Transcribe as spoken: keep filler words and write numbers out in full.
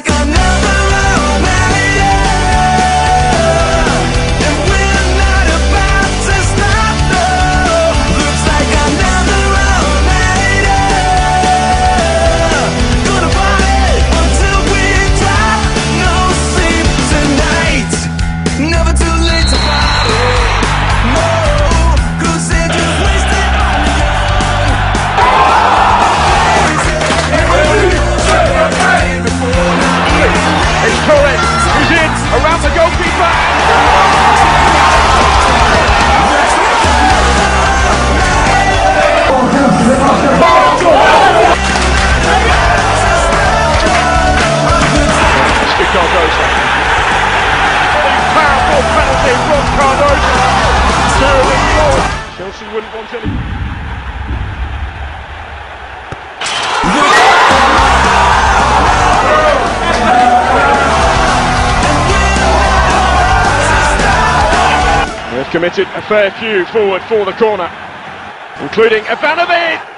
like another road made up, and we're not about to stop though. Looks like another road made up. Gonna party until we drop. No sleep tonight. Never too late to party. No, 'cause they're just wasted on the young. It's Torres, who's in, around the goalkeeper. Cardozo. Powerful penalty from Cardozo. Sterling forward. Chelsea wouldn't want any. They've committed a fair few forward for the corner, including Ivanovic.